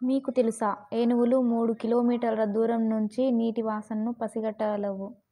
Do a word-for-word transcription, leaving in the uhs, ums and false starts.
మీకు తెలుసా? ఏనుగులు మూడు కిలోమీటర్ల దూరం నుంచి నీటి వాసనను పసిగట్టగలవు.